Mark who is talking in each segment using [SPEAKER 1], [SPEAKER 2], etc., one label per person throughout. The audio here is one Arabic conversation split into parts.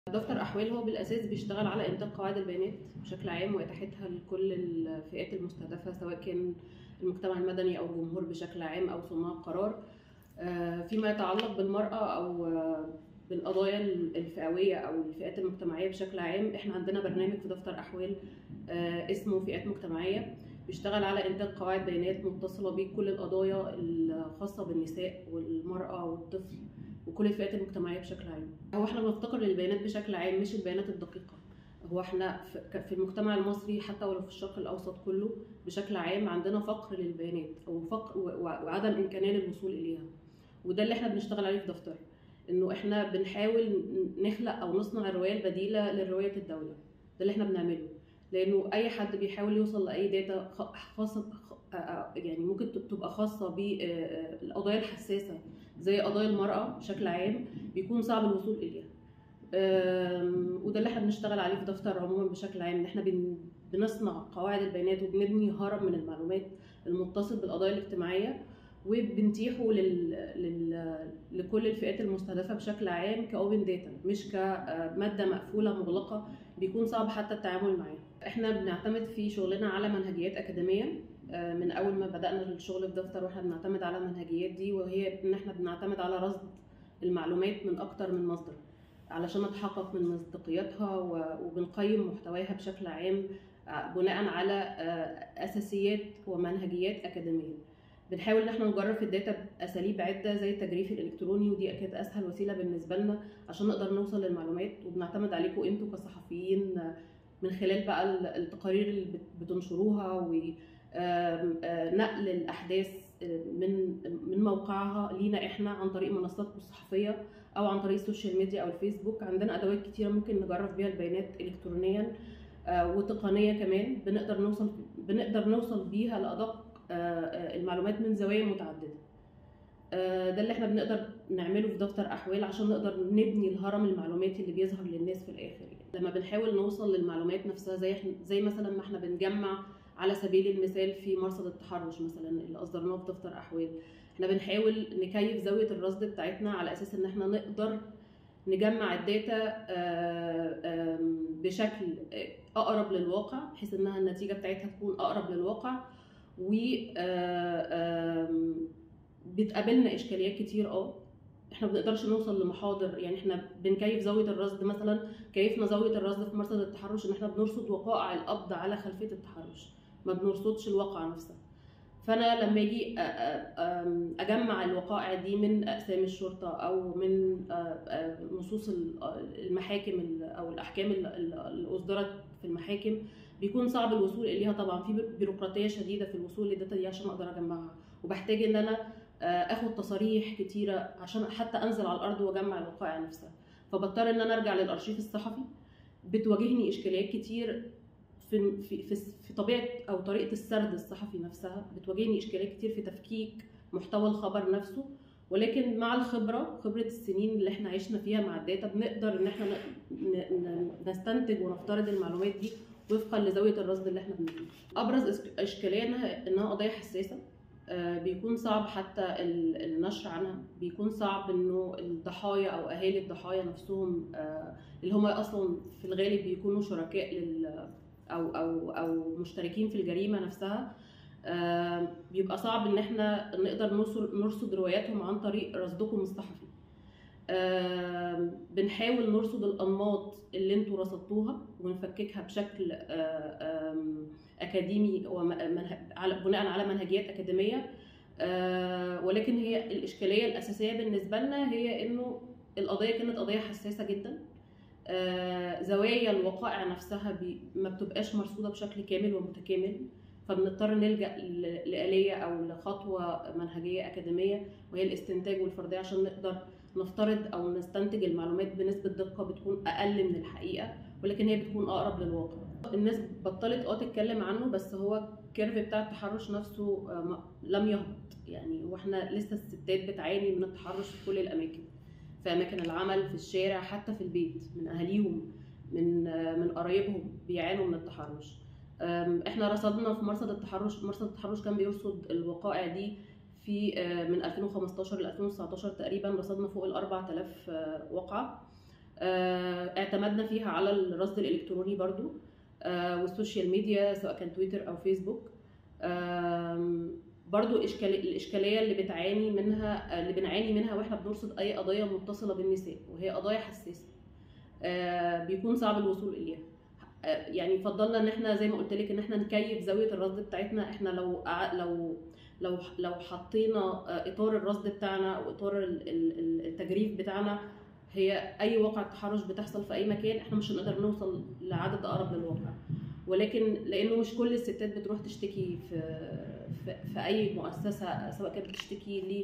[SPEAKER 1] دفتر أحوال هو بالأساس بيشتغل على إنتاج قواعد البيانات بشكل عام وإتاحتها لكل الفئات المستهدفة، سواء كان المجتمع المدني أو الجمهور بشكل عام أو صناع القرار، فيما يتعلق بالمرأة أو بالقضايا الفئوية أو الفئات المجتمعية بشكل عام. إحنا عندنا برنامج في دفتر أحوال اسمه فئات مجتمعية، بيشتغل على إنتاج قواعد بيانات متصلة بكل القضايا الخاصة بالنساء والمرأة والطفل وكل الفئات المجتمعية بشكل عام. هو احنا بنفتقر للبيانات بشكل عام، مش البيانات الدقيقة. هو احنا في المجتمع المصري حتى ولو في الشرق الأوسط كله بشكل عام عندنا فقر للبيانات أو فقر وعدم إمكانية للوصول إليها، وده اللي احنا بنشتغل عليه في دفتر، إنه احنا بنحاول نخلق أو نصنع الرواية البديلة للرواية الدولة. ده اللي احنا بنعمله، لأنه أي حد بيحاول يوصل لأي داتا خاصة، يعني ممكن تبقى خاصة بالقضايا الحساسة زي قضايا المرأة بشكل عام، بيكون صعب الوصول إليها. وده اللي احنا بنشتغل عليه في دفتر عموما بشكل عام، ان احنا بنصنع قواعد البيانات وبنبني هرم من المعلومات المتصل بالقضايا الاجتماعية، وبنتيحه لكل الفئات المستهدفة بشكل عام كأوبن داتا، مش كمادة مقفولة مغلقة بيكون صعب حتى التعامل معاها. احنا بنعتمد في شغلنا على منهجيات أكاديمية. من أول ما بدأنا الشغل في دفتر واحنا بنعتمد على المنهجيات دي، وهي إن احنا بنعتمد على رصد المعلومات من أكتر من مصدر علشان نتحقق من مصداقيتها، وبنقيم محتواها بشكل عام بناء على أساسيات ومنهجيات أكاديمية. بنحاول ان احنا نجرب في الداتا باساليب عده زي التجريف الالكتروني، ودي اكيد اسهل وسيله بالنسبه لنا عشان نقدر نوصل للمعلومات، وبنعتمد عليكم انتوا كصحفيين من خلال بقى التقارير اللي بتنشروها ونقل الاحداث من موقعها لينا احنا عن طريق منصاتكم الصحفيه او عن طريق السوشيال ميديا او الفيسبوك. عندنا ادوات كتيره ممكن نجرب بيها البيانات الكترونيا وتقنيه كمان، بنقدر نوصل بيها لادق المعلومات من زوايا متعدده. ده اللي احنا بنقدر نعمله في دفتر احوال عشان نقدر نبني الهرم المعلوماتي اللي بيظهر للناس في الاخر. يعني لما بنحاول نوصل للمعلومات نفسها زي مثلا ما احنا بنجمع على سبيل المثال في مرصد التحرش مثلا اللي اصدرناه في دفتر احوال، احنا بنحاول نكيف زاويه الرصد بتاعتنا على اساس ان احنا نقدر نجمع الداتا بشكل اقرب للواقع، بحيث انها النتيجه بتاعتها تكون اقرب للواقع. و بتقابلنا اشكاليات كتير. احنا ما بنقدرش نوصل لمحاضر، يعني احنا بنكيف زاويه الرصد. مثلا كيفنا زاويه الرصد في مرصد التحرش ان احنا بنرصد وقائع القبض على خلفيه التحرش، ما بنرصدش الواقعه نفسها. فانا لما اجي اجمع الوقائع دي من اقسام الشرطه او من نصوص المحاكم او الاحكام اللي اصدرت في المحاكم، بيكون صعب الوصول اليها. طبعا في بيروقراطيه شديده في الوصول للداتا دي عشان اقدر اجمعها، وبحتاج ان انا اخد تصاريح كتيره عشان حتى انزل على الارض واجمع الوقائع نفسها. فبضطر ان انا ارجع للارشيف الصحفي. بتواجهني اشكاليات كتير في طبيعه او طريقه السرد الصحفي نفسها، بتواجهني اشكاليات كتير في تفكيك محتوى الخبر نفسه. ولكن مع خبره السنين اللي احنا عشنا فيها مع الداتا، بنقدر ان احنا نستنتج ونفترض المعلومات دي وفقا لزاويه الرصد اللي احنا بنعمله. ابرز اشكاليه انها قضيه حساسه، بيكون صعب حتى النشر عنها، بيكون صعب انه الضحايا او اهالي الضحايا نفسهم اللي هم اصلا في الغالب بيكونوا شركاء او مشتركين في الجريمه نفسها، بيبقى صعب ان احنا نقدر نرصد رواياتهم عن طريق رصدكم الصحفي. بنحاول نرصد الانماط اللي انتوا رصدتوها ونفككها بشكل اكاديمي بناء على منهجيات اكاديميه. ولكن هي الاشكاليه الاساسيه بالنسبه لنا هي انه القضيه كانت قضيه حساسه جدا. زوايا الوقائع نفسها ما بتبقاش مرصوده بشكل كامل ومتكامل، فبنضطر نلجأ لآلية أو لخطوة منهجية أكاديمية، وهي الاستنتاج والفرضية، عشان نقدر نفترض أو نستنتج المعلومات بنسبة دقة بتكون أقل من الحقيقة، ولكن هي بتكون أقرب للواقع. الناس بطلت تتكلم عنه، بس هو الكيرف بتاع التحرش نفسه لم يهبط يعني، واحنا لسه الستات بتعاني من التحرش في كل الأماكن، في أماكن العمل، في الشارع، حتى في البيت، من أهاليهم، من قرايبهم بيعانوا من التحرش. احنا رصدنا في مرصد التحرش كان بيرصد الوقائع دي في من 2015 ل 2019 تقريبا، رصدنا فوق ال 4000 وقعة. اعتمدنا فيها على الرصد الالكتروني برضو والسوشيال ميديا سواء كان تويتر او فيسبوك. برضو الاشكاليه اللي بنعاني منها واحنا بنرصد اي قضيه متصله بالنساء، وهي قضايا حساسه بيكون صعب الوصول اليها. يعني فضلنا ان احنا زي ما قلت لك ان احنا نكيف زاويه الرصد بتاعتنا. احنا لو حطينا اطار الرصد بتاعنا او اطار التجريف بتاعنا هي اي واقع تحرش بتحصل في اي مكان، احنا مش هنقدر نوصل لعدد اقرب للواقع. ولكن لانه مش كل الستات بتروح تشتكي في اي مؤسسه، سواء كانت بتشتكي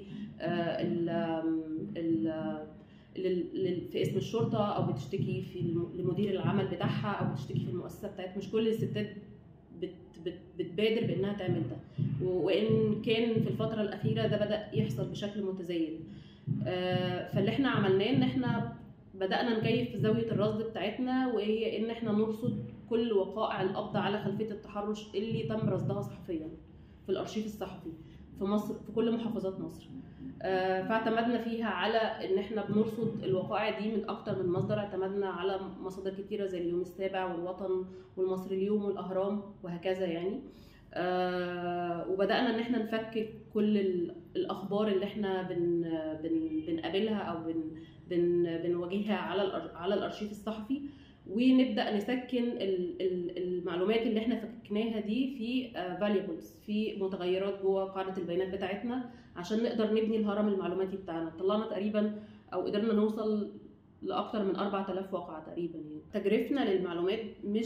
[SPEAKER 1] في اسم الشرطه او بتشتكي لمدير العمل بتاعها او بتشتكي في المؤسسه بتاعتها، مش كل الستات بتبادر بانها تعمل ده، وان كان في الفتره الاخيره ده بدا يحصل بشكل متزايد. فاللي احنا عملناه ان احنا بدانا نكيف زاويه الرصد بتاعتنا، وهي ان احنا نرصد كل وقائع القبض على خلفيه التحرش اللي تم رصدها صحفيا في الارشيف الصحفي في مصر، في كل محافظات مصر. فاعتمدنا فيها على ان احنا بنرصد الوقائع دي من اكتر من مصدر. اعتمدنا على مصادر كتيره زي اليوم السابع والوطن والمصري اليوم والاهرام وهكذا يعني. وبدانا ان احنا نفكك كل الاخبار اللي احنا بنقابلها او بنواجهها على الارشيف الصحفي، ونبدا نسكن المعلومات اللي احنا فككناها دي في valuables، في متغيرات جوه قاعده البيانات بتاعتنا، عشان نقدر نبني الهرم المعلوماتي بتاعنا. طلعنا تقريبا او قدرنا نوصل لاكثر من 4000 واقعه تقريبا. يعني تجريفنا للمعلومات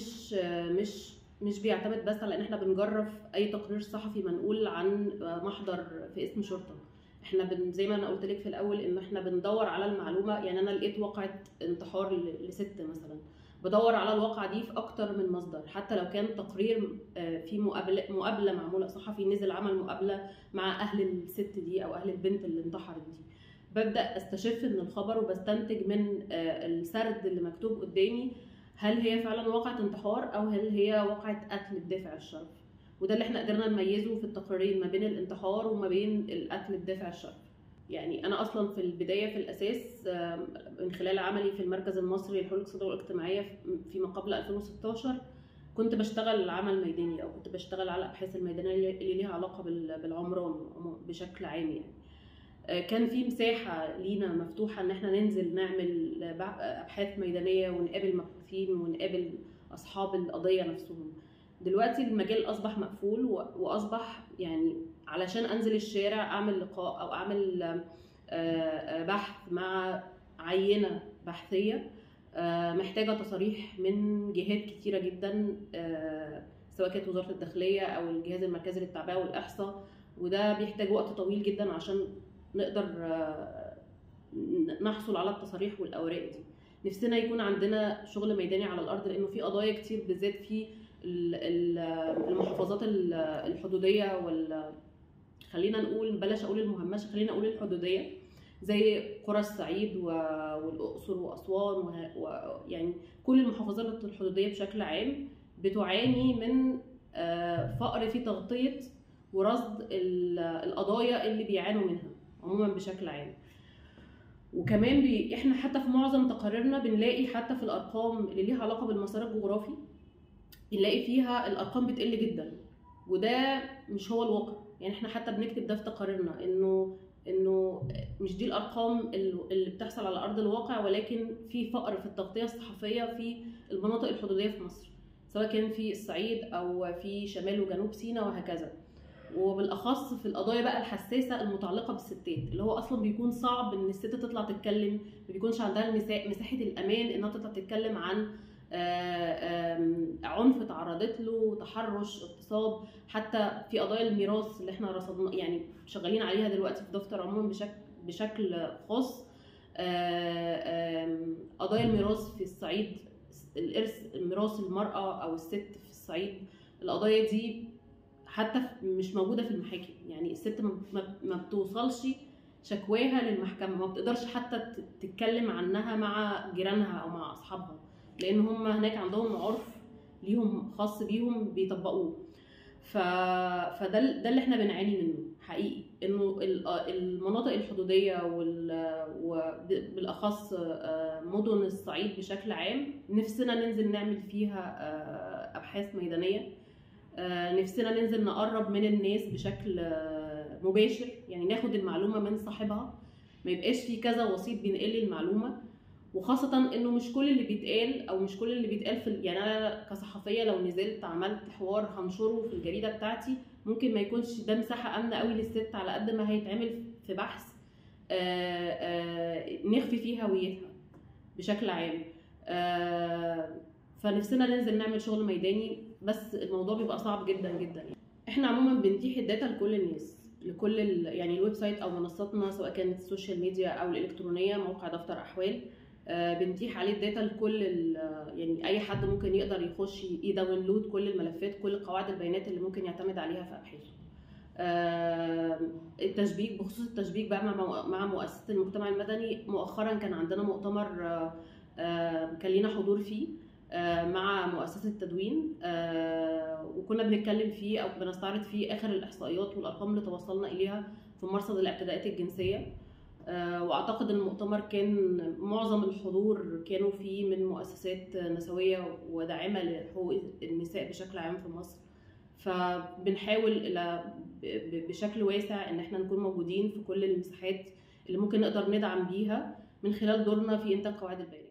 [SPEAKER 1] مش بيعتمد بس على ان احنا بنجرف اي تقرير صحفي منقول عن محضر في اسم شرطه. احنا زي ما انا قلت لك في الاول ان احنا بندور على المعلومه. يعني انا لقيت واقعه انتحار لست مثلا، بدور على الواقعه دي في اكتر من مصدر، حتى لو كان تقرير في مقابله معموله، صحفي نزل عمل مقابله مع اهل الست دي او اهل البنت اللي انتحرت دي. ببدا استشف من الخبر وبستنتج من السرد اللي مكتوب قدامي هل هي فعلا واقعه انتحار او هل هي واقعه قتل بدافع الشرف. وده اللي احنا قدرنا نميزه في التقريرين ما بين الانتحار وما بين القتل بدافع الشرف. يعني انا اصلا في البدايه في الاساس من خلال عملي في المركز المصري للحقوق الاقتصاديه والاجتماعيه فيما قبل 2016 كنت بشتغل عمل ميداني، او كنت بشتغل على الابحاث الميدانيه اللي ليها علاقه بالعمران بشكل عام. يعني كان في مساحه لينا مفتوحه ان احنا ننزل نعمل ابحاث ميدانيه ونقابل مبحوثين ونقابل اصحاب القضيه نفسهم. دلوقتي المجال اصبح مقفول، واصبح يعني علشان انزل الشارع اعمل لقاء او اعمل بحث مع عينه بحثيه محتاجه تصاريح من جهات كتيره جدا، سواء كانت وزاره الداخليه او الجهاز المركزي للتعبئه والاحصاء، وده بيحتاج وقت طويل جدا عشان نقدر نحصل على التصاريح والاوراق دي. نفسنا يكون عندنا شغل ميداني على الارض، لانه في قضايا كتير بالذات في المحافظات الحدوديه خلينا نقول بلاش اقول المهمشه، خلينا نقول الحدوديه، زي قرى الصعيد والاقصر واسوان يعني كل المحافظات الحدوديه بشكل عام بتعاني من فقر في تغطيه ورصد القضايا اللي بيعانوا منها عموما بشكل عام. وكمان احنا حتى في معظم تقاريرنا بنلاقي حتى في الارقام اللي ليها علاقه بالمسار الجغرافي بنلاقي فيها الارقام بتقل جدا، وده مش هو الواقع. يعني احنا حتى بنكتب ده في تقاريرنا انه مش دي الارقام اللي بتحصل على ارض الواقع، ولكن في فقر في التغطيه الصحفيه في المناطق الحدوديه في مصر، سواء كان في الصعيد او في شمال وجنوب سيناء وهكذا. وبالاخص في القضايا بقى الحساسه المتعلقه بالستات، اللي هو اصلا بيكون صعب ان الست تطلع تتكلم، ما بيكونش عندها مساحه الامان انها تطلع تتكلم عن عنف تعرضت له، تحرش، اغتصاب. حتى في قضايا الميراث اللي احنا رصدنا يعني شغالين عليها دلوقتي في دفتر عموما بشكل خاص، قضايا الميراث في الصعيد، الارث، ميراث المراه او الست في الصعيد، القضايا دي حتى مش موجوده في المحاكم. يعني الست ما بتوصلش شكواها للمحكمه، ما بتقدرش حتى تتكلم عنها مع جيرانها او مع اصحابها، لان هم هناك عندهم عرف ليهم خاص بيهم بيطبقوه. فده اللي احنا بنعاني منه حقيقي. انه المناطق الحدوديه وبالاخص مدن الصعيد بشكل عام نفسنا ننزل نعمل فيها ابحاث ميدانيه. نفسنا ننزل نقرب من الناس بشكل مباشر، يعني ناخد المعلومه من صاحبها، ما يبقاش في كذا وسيط بينقل لي المعلومه. وخاصه انه مش كل اللي بيتقال او مش كل اللي بيتقال يعني انا كصحفيه لو نزلت عملت حوار هنشره في الجريده بتاعتي ممكن ما يكونش ده مساحه امنه قوي للست على قد ما هيتعمل في بحث نخفي فيه هويتها بشكل عام. فنفسنا ننزل نعمل شغل ميداني، بس الموضوع بيبقى صعب جدا جدا يعني. احنا عموما بنتيح الداتا لكل الناس، لكل يعني الويب سايت او منصاتنا سواء كانت السوشيال ميديا او الالكترونيه، موقع دفتر احوال بنتيح عليه الداتا لكل يعني اي حد ممكن يقدر يخش يداونلود كل الملفات، كل قواعد البيانات اللي ممكن يعتمد عليها في ابحاثه. التشبيك، بخصوص التشبيك بقى مع مؤسسه المجتمع المدني، مؤخرا كان عندنا مؤتمر كان لينا حضور فيه مع مؤسسه التدوين، وكنا بنتكلم فيه او بنستعرض فيه اخر الاحصائيات والارقام اللي توصلنا اليها في مرصد الاعتداءات الجنسيه. واعتقد ان المؤتمر كان معظم الحضور كانوا فيه من مؤسسات نسويه وداعمه لحقوق النساء بشكل عام في مصر. فبنحاول بشكل واسع ان احنا نكون موجودين في كل المساحات اللي ممكن نقدر ندعم بيها من خلال دورنا في انتاج قواعد البيانات.